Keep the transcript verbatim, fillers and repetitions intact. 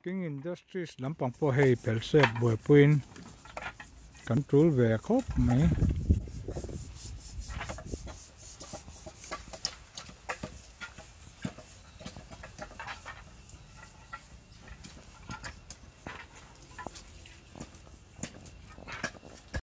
King Industries lampang po hei pelsep boy puin kan tul ve khop mai